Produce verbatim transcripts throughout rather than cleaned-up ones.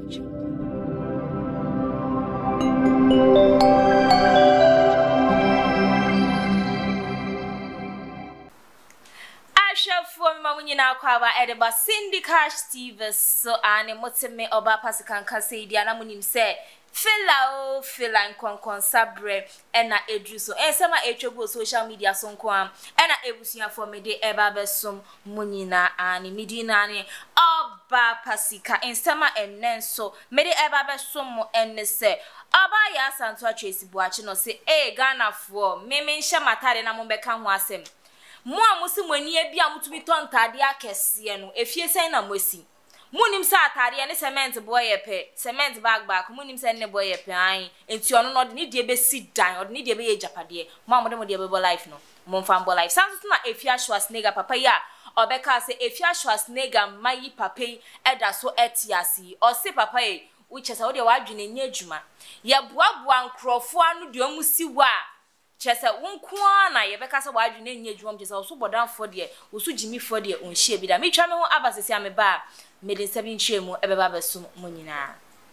Nyina kwaba edeba Syndicate Steve so ane moteme oba pasikan kase dia na munim se fela o fela nkonkon sabre ena edru so ensema etwebo social media so nko am ena ebusia for me de eba besom munyina ane midina ane oba pasika ensema enen so me de eba besom mo enne se oba ya Santo Tracy Boakye no se e Ghana fo me me nhye matade na mo beka ho asem mo amusi mwani e bia mutumi ton tade akese no efie sen na mosi munim sa atade ne cement boy epe cement bag bag munim sen ne boy epe an enti ono no de ne de be si dan ode ne de be ye japade mo amode mo de be life no mo mfa mbo life sanso na Afia Schwarzenegger papa ya obeka se Afia Schwarzenegger mayi papa eda so etiasi o se papa e uchesa wo de wadwene nya adwuma ye boaboa nkrofo anu de omusi wa chese wonkoa na ye beka se wadwene nya adwuma chese so bodanfo de osu jimi fo de onhie bi da me twa me ho abasese ameba mede sebi nchemu ebeba besum munyina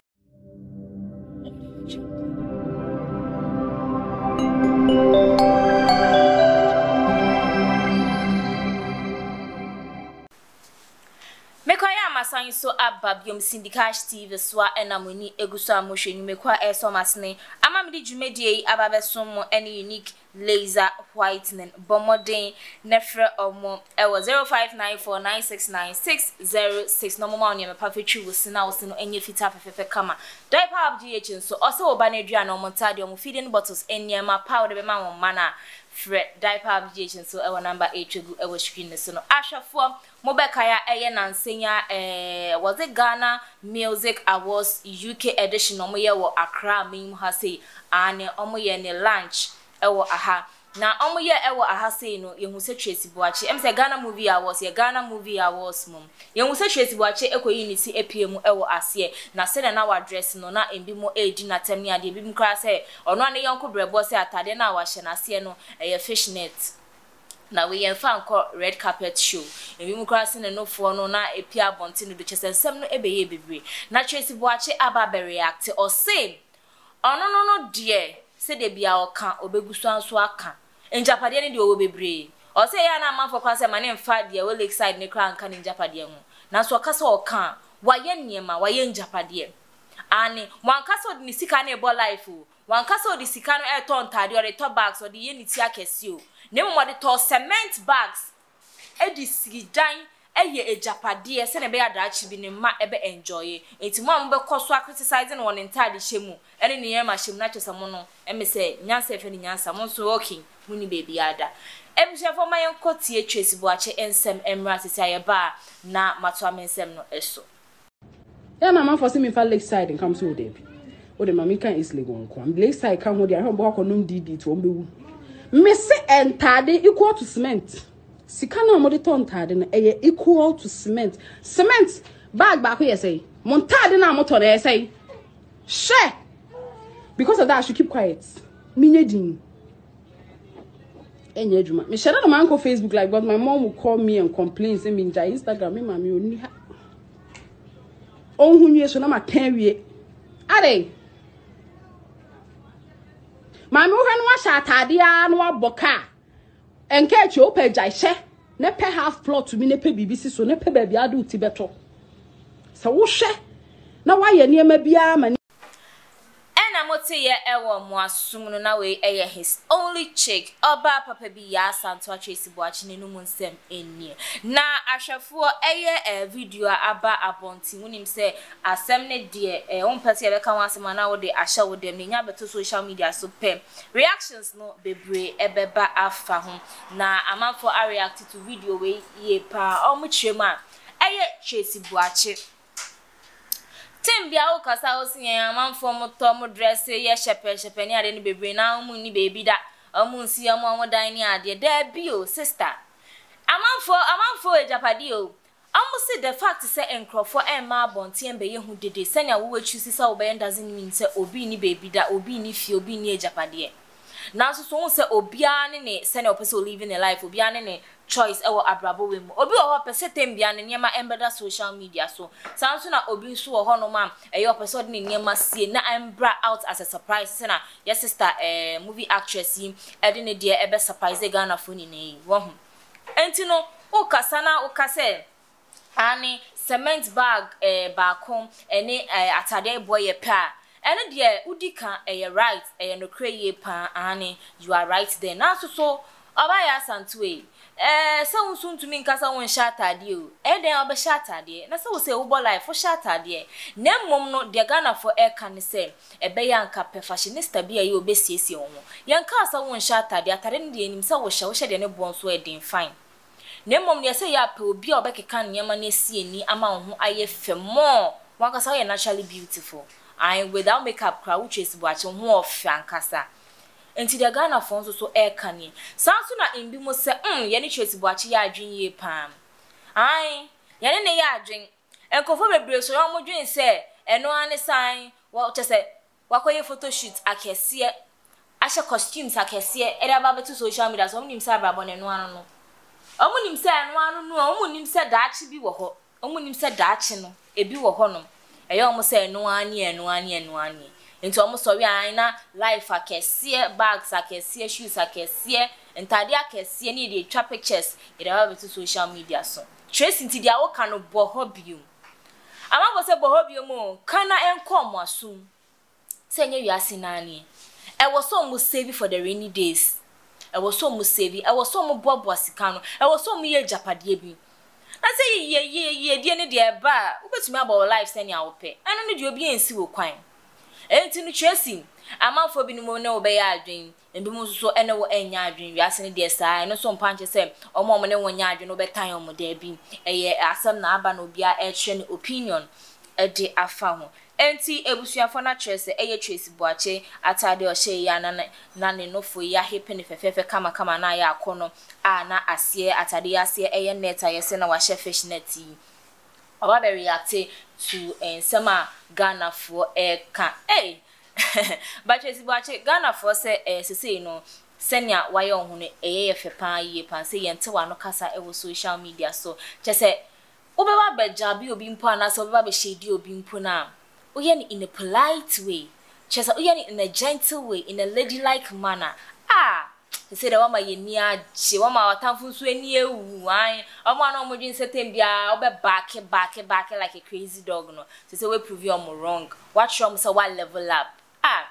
mekwaya amasan so ababiom Syndicate Steve so enamoni eguso amohwenu mekwa eso masne amamidi dwumedie ababesum any unique laser whitening bomodin nefre omo ewo zero five nine four nine six nine six zero six no mama onye mepafetwi wosina wosino enye fita fefefe kama Diamond Appiah so also oba na dua na omontade omo feeding bottles enyema powder be ma won mana Fred Diamond Appiah so ewo number eight egu ewo screen so no ahwefo mobekaya eye nansenya eh was it Ghana Music Awards U K edition omo ye wo Accra mim ha sei ane omo ye ne lunch ewo aha na omo ye ewo aha sei no yehu se Tracy Boakye em se Ghana Movie Awards ye Ghana Movie Awards mum yehu se Tracy Boakye ekoyi ni ti epiem ewo ase na se na wa dress no na embi mo edi na tem ni ade bi mu kra se ono ane yonko brebo se atade na wa hye na se no eye fishnet na we yen fan ko red carpet show ebi mu kra se ne no fo no na epia bonte no do chesensem no ebeye bebre na Tracy Boakye aba be react o say ono no no de se de bia oka obegusu anso aka enjapade ne de owo bebre o say ya na amanfo kwa se mane mfa de we lakeside ne kra anka ne njapade ho na so oka se oka waye niema waye njapade ani wankasa odi ni sika na ebo life o wankasa odi sika no e ton tade o de to bags o de ye ni ti akese o ne mo de to cement bags e di sidan eye ejapade se ne be adachi bi ne ma ebe enjoy enti mo am be koso criticizing won entire shemu ene ne yema shemu na chesa mo no e me se nyansa efe ni nyansa mo so okay muni baby ada e bi shefo mayen kotie Tracy Boakye ensem emra sisi ayeba na mato amensem no eso yeah mama for see me for lakeside and come so there o de mama kan isle gon ko am lakeside kan ho dia ho bo akonom dd to ombewu me se entade equal to cement sika na mo de ton tade na eye equal to cement cement bag back here say montade na motor na say share because of that I should keep quiet minye din enye adwuma me share na man ko Facebook like but my mom will call me and complain say me nja Instagram me mama oni ha onhu nwie so na ma kan wie ade mama wo hanu wa sha atade a no aboka enke che opa jai ne pe half plot to me ne pe bibisi so ne pe ba bia do ti beto sa wo hwe na wa ye niema bia ma ena mote ye ewo mo asum no na we eye his only chick oba papa bi ya Santo Tracy Boakye ne no nsem enie na ahwefo eye e video aba abonti munim se asem ne de e won pese ye beka wan asem na wo de ahya wo de me nya beto social media so pem reactions no bebre ebeba afa ho na amanfo a react to video we ye pa o mu chirema eye Tracy Boakye Tembia o kasa o sin amanfo mo to mo dress ye shepe shepe ni ade ni bebre na mu ni baby da amu nsi amu amu dan ni ade da bi o sister amanfo amanfo ejapade o amu si the fact say enkrofo en ma bonte en be ye hu dede senya wo wachu si sa wo be doesn't mean say obi ni baby da obi ni fi obi ni ejapade Now so so say obia ne ne send a person living a life obia ne ne choice e wo abrabo we mu obi wo person tembia ne niema embeda social media so sanso na obi so wo hono ma e yo person ne niema sie na embra out as a surprise say na your sister eh movie actress yi e de ne de e be surprise Ghana for ni ne wo ho enti no o kasa na o kase ani cement bag eh baako ene atade boy ye pa ene de udika eh right eh no kreye pa ani you are right there na so so obaya santuwe eh se unsun tumi nkasa won shatade o e den obe shatade na se wo se wo bo life for shatade na mmom no de Ghana for e kan se e be yanka perfectionista bia ye obesiesie won yanka asa won shatade atare ne de enim se wo hye wo hye de ne bon so e den fine na mmom ne se ya pe obi obekeka nyema na sie ni ama ho aye femo wakasa ye naturally beautiful and without makeup crowd chase buache ho of ankasa enti de Ghana for so so e kanie sanso na imbi mo se mm ye ne chase buache ya adwen ye pam ai ye ne ne ya adwen enkofo bebre so yo mo dwen se eno ane san wo chese wakoye photo shoot akese asha costumes akese e da ba betu social media so nim sa brabo ne no anu no omunim se eno anu no omunim se daachi bi wo ho omunim se daachi no ebi wo ho no eyo omo se eno ani eno ani eno ani enti omo so wi an na life akese bags akese shoes akese entade akese ni dey twa pictures e da ba to social media so trace nti dia wo ka no bo hobby ama bo se bo hobby mo kana enko mo asum se nya wi asinani e wo so mo save for the rainy days e wo so mo save e wo so mo bobo sika no e wo so mo ye japade bi na say ye ye ye die ne de ba ubetumi about life send ya wo pe eno ne de obi ensi wo kwan enti no chasing amafo bi no mo na obe ya adwen embi mo so ene wo enya adwen wiase ne de saa eno so mpanche se omo mo ne wonya adwen no betan omo da bi eye asem na aba no bia e hwe ne opinion e de afa ho enti ebusuafo na chese eye Tracy Boakye atade o hye ya na na ne nofo ya hepe ne fefefe kama kama na ya akono a na asie atade ya asie eye net ayese na wa hye fish net yi oba be react to ensema Ghana for e ka eh but Tracy Boakye Ghana for say eh sese no senya waye ohunu eye fepa ye pa say yente wa no kasa e wo social media so chese obeba bejabi obi mpo ana so obeba be shedi obi mpo na oye in a polite way chese oye in a gentle way in a ladylike manner ah he said wa ma ye ni aje wa ma watamfu so ani ewu an omo na omo dwin setem bia obe back back back like a crazy dog no so say we prove you am wrong what show say what level up ah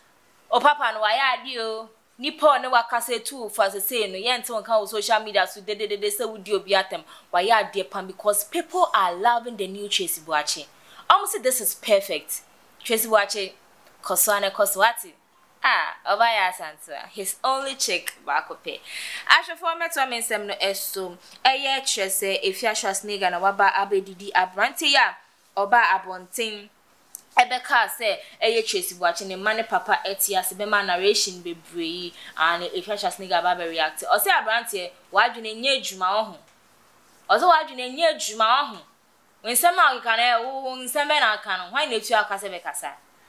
o papa no wa ya adi o nipo ne wakase too for say no ye nti won social media so de de de say we di obi atem wa ya adi pan because people are loving the new Tracy Boakye almost this is perfect Tracy Boakye koswane koswati ah obaya santa his only chick bakope ashofo meto mensem no eso eye Tracy Afia Schwarzenegger na waba abedidi abrante ya oba abonten ebeka say eye Tracy Boakye ne mane papa etiase be ma narration bebree and Afia Schwarzenegger ba be react o say abrante wadwene nya adwuma ho o say wadwene nya adwuma ho nsem a ka na wo nsem be na aka no hwan na etu aka se be kasa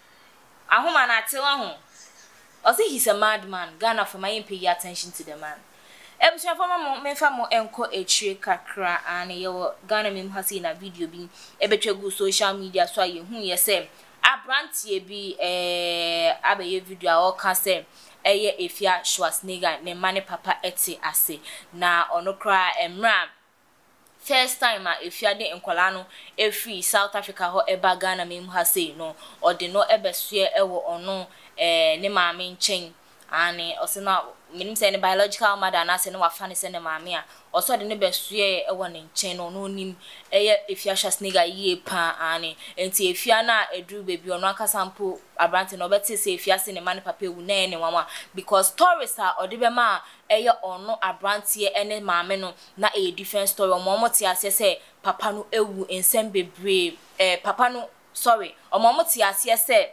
ahoma na ate ho o say he's a madman Ghana for my pay attention to the man ebusia for ma me fa mo enko etwe kakra and ye Ghana mem hasi na video bi ebetwegu social media so aye hu ye say abrantie bi eh abaye video a o ka say eye Afia Schwarzenegger ne mane papa eti ase na onokra emra first time a Afia de enkwala no e free South Africa ho eba Ghana mem hasi no o de no ebesue ewo ono eh ne maame nchen ane osena minim say ne biological mother na say ne wafa ne say ne maame a oso de ne besue ewo ne nchen no no nim eye Afia Schwarzenegger ye pa ane enti Afia na edru baby ono aka sample abrante no beti say Afia se ne mane papa ewu na ne wama because stories are odibe ma eye ono abrante ene maame no na a different story omo ti ase say papa no ewu ensem bebre eh papa no sorry omo ti ase say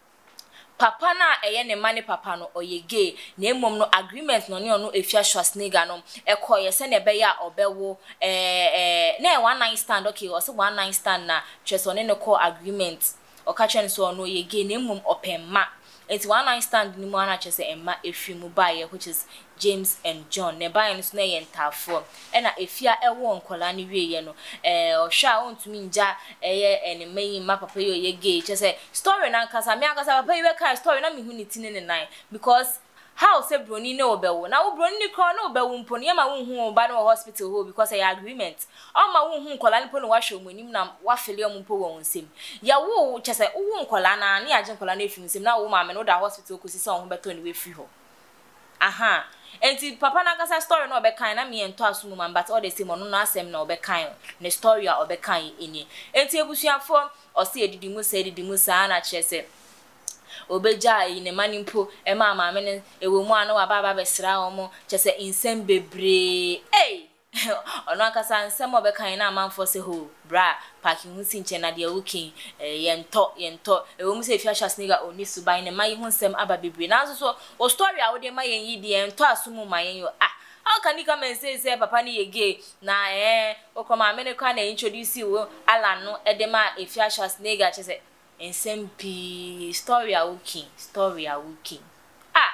papa na eye ne mane papa no oyege na emom no agreement no ne ono Afia Schwarzenegger no ekoye se ne be ya obewo eh eh na one night stand okay o se one night stand na chesone ne call agreement o ka chen so no oyege na emom opemma It's one night stand ni mo ana chese emma efi mu baye, which is James and John. Ne baye no so na ye ntafo e na efia ewo nkola ni wiye no eh ohwa ontumi nja eye enemayi ma papa yo ye gay chese story na nkasa me akasa papa yi be story na me hu ni tini ne nine because how say broni na obewo na wo broni ni kro na obewo mpo ne ma wo hu ba no hospital ho because ay agreement o ma wo hu nkola ni po no wa hwe omanim na wa fele om mpo wo nsem ya wo chese wo nkola na ne age nkola na efi nsem na wo ma me no da hospital ko sisi on ho beto ni we free ho aha enti papa na kasa story na obekan na me ento asum man but all the same no na asem na obekan ne story a obekan eni enti ebusuafo o se edidi mu se edidi mu sa na chese obeja yi ne manimpo e ma ma me ne ewo mu anu aba aba besra omo chese insem bebre eh ono akasa nsem obekan na amanfo se ho bra parking hu sinche na de wukin yento yento ewo mu se Afia Schwarzenegger oni suban ne mai hu nsem aba bebre na so so o story a wo de ma yen yi de yento asumu ma yen yo ah how can you come and say say papa ni ye gay na eh o koma me ne kwa na introduce wo ala no e de ma Afia Schwarzenegger chese ensempi story a wukin story a wukin ah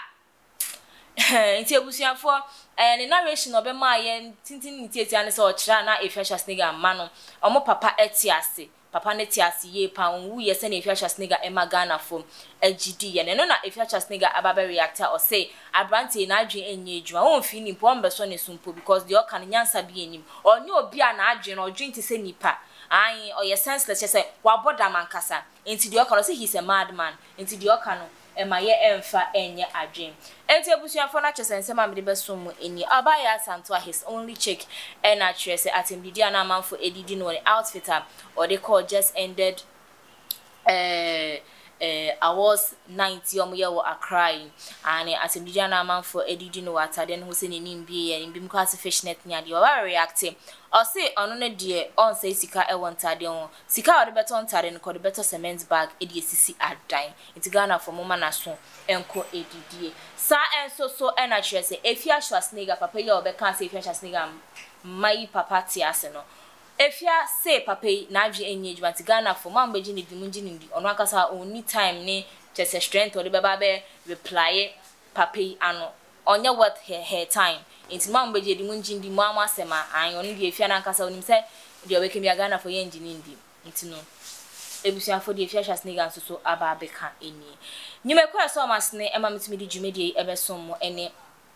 nti ebusuafo eh ne narration obema ye tintin ntieti ane se o kira na Afia Schwarzenegger ma no omo papa etiase papa ne tiase ye pa onwu ye se na Afia Schwarzenegger e magana fom agidi ye ne no na Afia Schwarzenegger ababe reactor o say abrante na adwen enye adwuma won fi ni po mbeso ne sumpo because the okan nyansa bi enim onye obi a na adwen no dwen ti se nipa ai o ye senseless say wa boda mankasa enti the okan say he's a madman enti the okan no ema ye emfa enye adwen enti ebusuafo na chese nsema mede besom eni abaya santo his only chick and actress atembidia na manfo edidi no outfit or they call just ended eh eh awards ninety omo ye wo akrai and atembidia na manfo edidi no atade no se nenim bi ye mbim class fishnet nya de o react o se ono ne de on say sika e wontade on sika o de beto ntade no ko de beto cement bag e de sisi adan enti Ghana for mama na so enko edidie sa enso so na chere se Afia Schwarzenegger papa ye obeka se Afia Schwarzenegger mai papa ti ase no Afia say papa na adwe enye adwuma ti Ghana for mama beji ne dimunji ne di ono akasa oni time ne chese strength o de beba be reply papa ano onye what her, her time enti mama beji dimunji ndi mama asema an ono di Afia na akasa onim se di obeka mi Ghana for ye enjini ndi enti no ebusuafo di Afia Schwarzenegger nso so aba abeka eni nyume kwa so masne ema mitimi di dwumedi ebesom mo ene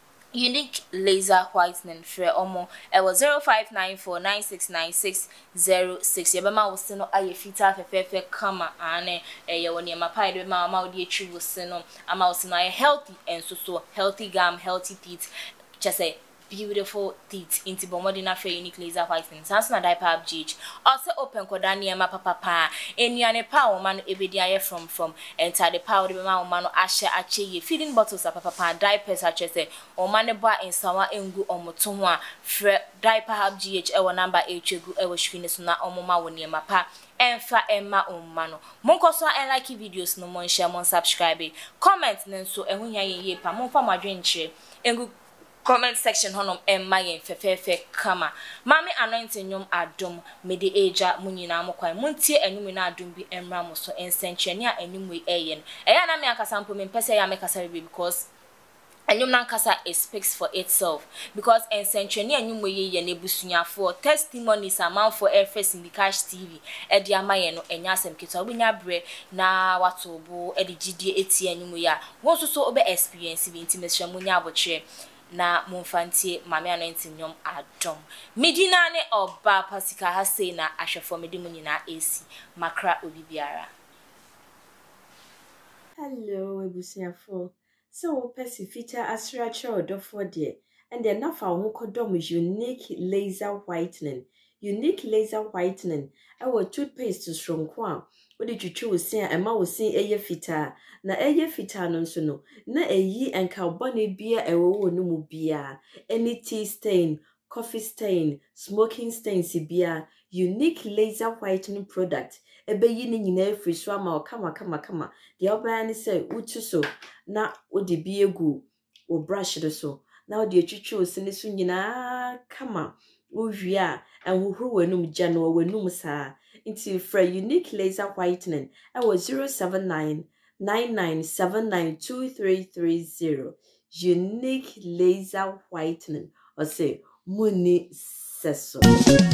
unique laser whitening free omo e was zero five nine four nine six nine six zero six yebema wo se no aye fita fefefe kama ane e ye woni ma pai de ma ma wo di etwi wo se no ama wo se no aye healthy and so so healthy gum healthy teeth just say beautiful teeth into bomodina for unique laser whitening sans na diaper up gh also open kodani ma papa pa enuane pa wo man ebedi aye from from enter the power de ma wo man ahye ache ye feeding bottles a papa pa diapers a chese o man ba ensawa engu omoto ho a fre diaper up gh e wo number echegu e wo hwine so na omoma wo ne ma pa enfa emma omma no monkoso en like videos no mon share mon subscribe comment nenso ehunya ye ye pa monfa madwenche engu comment section honom emma yen fefefe kama mami anointing nyom adom mede eja munyina mokwan muntie enum na adom bi emra mo so ensenchene a enum we eyen eya na me akasa mpo me pese ya me kasa be because enum na kasa speaks for itself because ensenchene enum we ye na ebusunyafo testimonies amount for airface in the cash tv e dia maye no enya asem keto obunya bre na watobo e de gidie etie enum ya won so so obe experience bi intimate munya abotre na monfantie mame anointing nyom adom medina ne oba pasika ha sei na ahwefo medimu nyina esi makra obibiara. Hello ebusiafo so pesi feature asra chodofo de and then na fa ho kodom unique laser whitening unique laser whitening our toothpaste stronko a odi twitwi osin a ema osin eye fita na eye fita no nso no na eyi enka bone bia ewo no mu bia any tea stain coffee stain smoking stains bia unique laser whitening product ebeyi ni nyina free so ama kama kama kama de oba ni say utu so na odi bi egu o brush do so na odi etwitwi osin so nyina kama Uvia and who were num Jano wenum sa into for unique laser whitening. I was zero seven nine nine nine seven nine two three three zero. Unique laser whitening. Or say Muni Seso.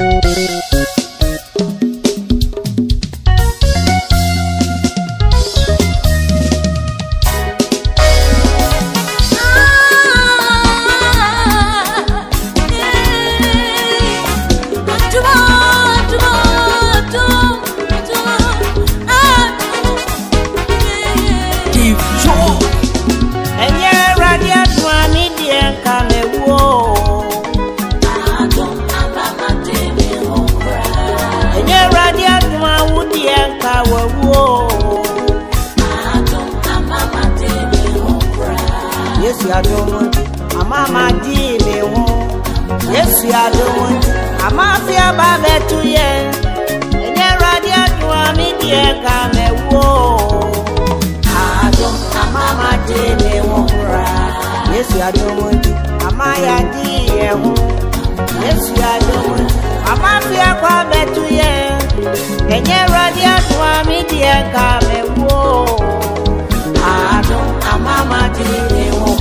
Yes, you are doing. I'm a madi me home. Yes, you are doing. I'm a Afia babe to ye. And you're radio to me, dear, come a whoa. I don't. I'm a madi me home. Yes, you are doing. I'm a yadi home. Yes, you are doing. I'm a Afia babe to ye. And you're radio to me, dear, come a whoa. I don't. I'm a madi me home.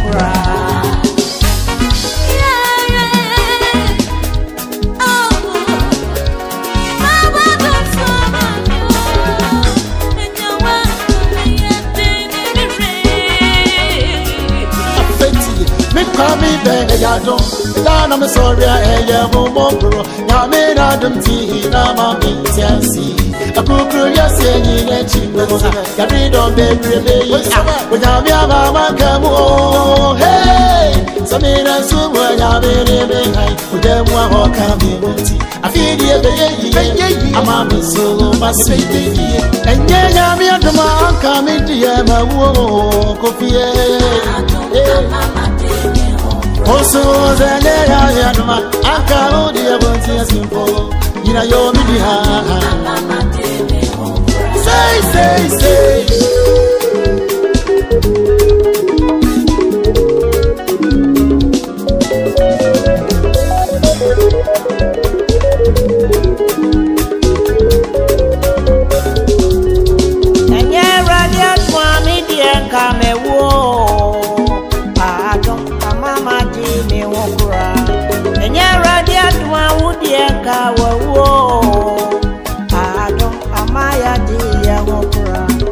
Kami be ya don da na me sorry e ye mo mo bro ya me na dum ti na ma mi tiansi akukuru ya se ni ne chi no ya bi don be bre me yi wo ya mi aba ma ka mo hey so me na su mo ya be re me hai wo de mo ho ka mi mo ti afi di e be yi ama mi so ma se di yi enye ya mi aduma ka mi di e ma wo ko fie also, the Naya Yadma, Aka, dear Bonti, simple. You know, you're me. Say, say, say. And you're radiant for me, dear, come a war.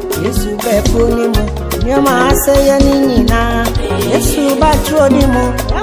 Yesu be puni mo, nyama ase ya nini na. Yesu ba choni mo,